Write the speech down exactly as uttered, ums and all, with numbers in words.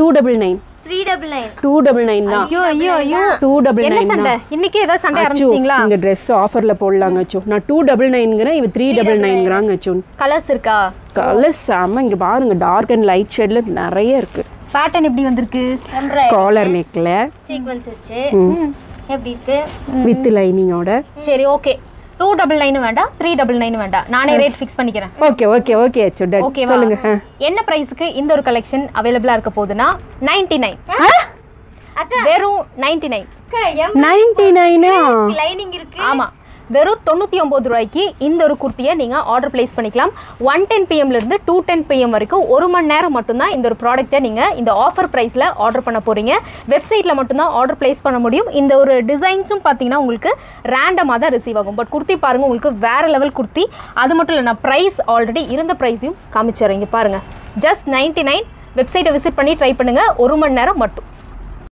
Two double nine three double nine two double nine தான். ஐயோ ஐயோ ஐயோ two double nine என்ன சண்டை இன்னைக்கு ஏதா சண்டை ஆரம்பிச்சீங்களா? இந்த Dress ஆஃபர்ல போடலாங்க அச்சோ. நான் two double nineங்கறேன், இவ three double nineங்கறாங்க அச்சோ. கலர்ஸ் இருக்கா? கலர்ஸ் ஆமா இங்க பாருங்க டார்க் அண்ட் லைட் ஷேட்ல நிறைய இருக்கு. பேட்டர்ன் எப்படி வந்திருக்கு? காலர் நெக்ல சீக்வென்ஸ் வச்சு எப்படி இருக்கு வித் லைனிங்கோட. சரி ஓகே two double nine வேண்டாம் three double nine வேண்டாம் நானே ரேட் ஃபிக்ஸ் பண்ணிக்கிறேன். ஓகே ஓகே ஓகே அச்சோ டன். சொல்லுங்க. என்ன பிரைஸ்க்கு இந்த ஒரு கலெக்ஷன் அவேலபிளா இருக்க போகுதுனா ninety-nine. அக்கா வெறும் ninety-nine. ninety-nine லைனிங் இருக்கு. ஆமா வெறும் தொண்ணூற்றி ஒன்பது ரூபாய்க்கு இந்த ஒரு குர்த்தியை நீங்கள் ஆர்டர் பிளேஸ் பண்ணிக்கலாம். ஒன் டென் பிஎம்லேருந்து டூ டென் பிஎம் வரைக்கும் ஒரு மணி நேரம் மட்டும்தான் இந்த ஒரு ப்ராடக்ட்டை நீங்கள் இந்த ஆஃபர் ப்ரைஸில் ஆர்டர் பண்ண போகிறீங்க. வெப்சைட்டில் மட்டும்தான் ஆர்டர் பிளேஸ் பண்ண முடியும். இந்த ஒரு டிசைன்ஸும் பார்த்தீங்கன்னா உங்களுக்கு ரேண்டமாக தான் ரிசீவ் ஆகும். பட் குர்த்தி பாருங்கள் உங்களுக்கு வேறு லெவல் குர்த்தி. அது மட்டும் இல்லை நான் ப்ரைஸ் ஆல்ரெடி இருந்த ப்ரைஸையும் காமிச்சிடுறேன். இங்கே பாருங்கள் ஜஸ்ட் நைன்ட்டி நைன். வெப்சைட்டை விசிட் பண்ணி ட்ரை பண்ணுங்கள். ஒரு மணி நேரம் மட்டும்.